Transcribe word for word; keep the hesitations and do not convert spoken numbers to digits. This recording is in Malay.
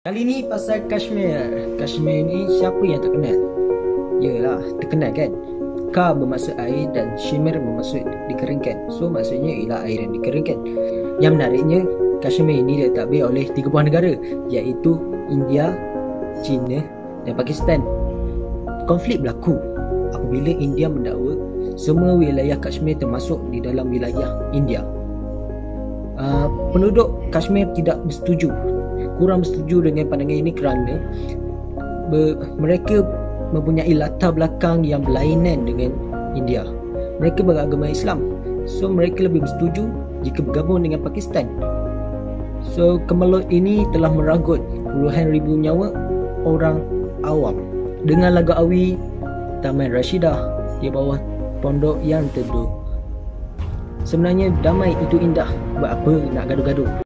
Kali ni pasal Kashmir. Kashmir ni siapa yang tak kenal? Yalah, terkenal kan? Ka bermaksud air dan Shimir bermaksud dikeringkan. So maksudnya ialah air yang dikeringkan. Yang menariknya, Kashmir ini ditetapkan oleh tiga buah negara, iaitu India, China dan Pakistan. Konflik berlaku apabila India mendakwa semua wilayah Kashmir termasuk di dalam wilayah India. Uh, penduduk Kashmir tidak bersetuju, kurang bersetuju dengan pandangan ini kerana ber, mereka mempunyai latar belakang yang berlainan dengan India. Mereka beragama Islam, so mereka lebih bersetuju jika bergabung dengan Pakistan. So kemelut ini telah meragut puluhan ribu nyawa orang awam. Dengan lagu Awi Taman Rashidah di bawah pondok yang teduh. Sebenarnya damai itu indah, buat apa nak gaduh-gaduh?